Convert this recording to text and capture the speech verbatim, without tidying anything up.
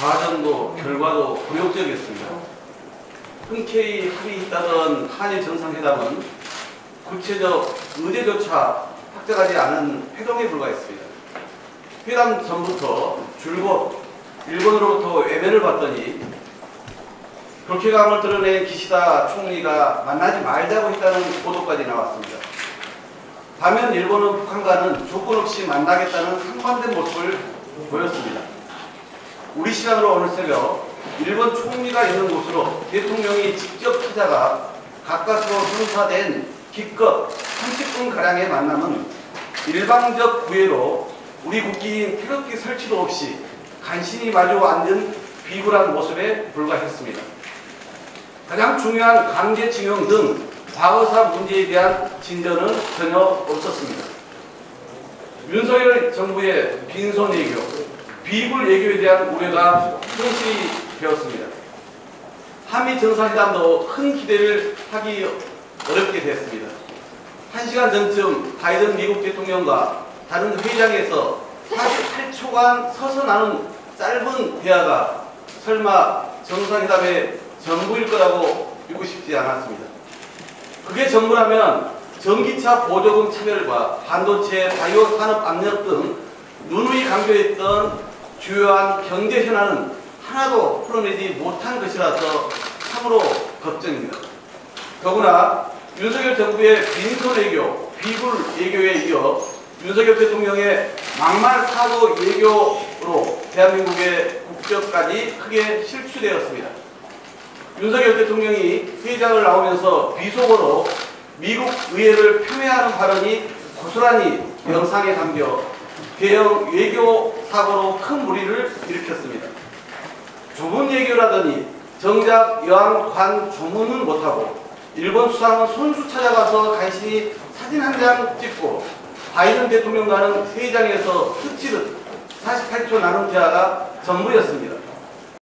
과정도 결과도 굴욕적이었습니다. 흔쾌히 합의했다던 한일 정상회담은 구체적 의제조차 확정하지 않은 회동에 불과했습니다. 회담 전부터 줄곧 일본으로부터 외면을 받더니 격해감을 드러낸 기시다 총리가 만나지 말자고 했다는 보도까지 나왔습니다. 반면 일본은 북한과는 조건 없이 만나겠다는 상반된 모습을 보였습니다. 우리 시간으로 오늘 새벽 일본 총리가 있는 곳으로 대통령이 직접 찾아가 가까스로 성사된 기껏 삼십 분가량의 만남은 일방적 구애로 우리 국기인 태극기 설치도 없이 간신히 마주 앉은 비굴한 모습에 불과했습니다. 가장 중요한 강제징용 등 과거사 문제에 대한 진전은 전혀 없었습니다. 윤석열 정부의 빈손 외교, 비굴 외교에 대한 우려가 현실이 되었습니다. 한미 정상회담도 큰 기대를 하기 어렵게 됐습니다. 한 시간 전쯤 바이든 미국 대통령과 다른 회의장에서 사십팔 초간 서서 나눈 짧은 대화가 설마 정상회담의 전부일 거라고 믿고 싶지 않았습니다. 그게 전부라면 전기차 보조금 차별과 반도체 바이오 산업 압력 등 누누이 강조했던 주요한 경제 현안은 하나도 풀어내지 못한 것이라서 참으로 걱정입니다. 더구나 윤석열 정부의 빈손 외교, 비굴 외교에 이어 윤석열 대통령의 막말 사고 외교로 대한민국의 국격까지 크게 실추되었습니다. 윤석열 대통령이 회의장을 나오면서 비속어로 미국 의회를 폄훼하는 발언이 고스란히 영상에 담겨 대형 외교 사고로 큰 무리를 일으켰습니다. 좁은 외교라더니 정작 여왕 관 조문은 못하고 일본 수상은 손수 찾아가서 간신히 사진 한 장 찍고 바이든 대통령과는 회의장에서 스치듯 사십팔 초 나눈 대화가 전부였습니다.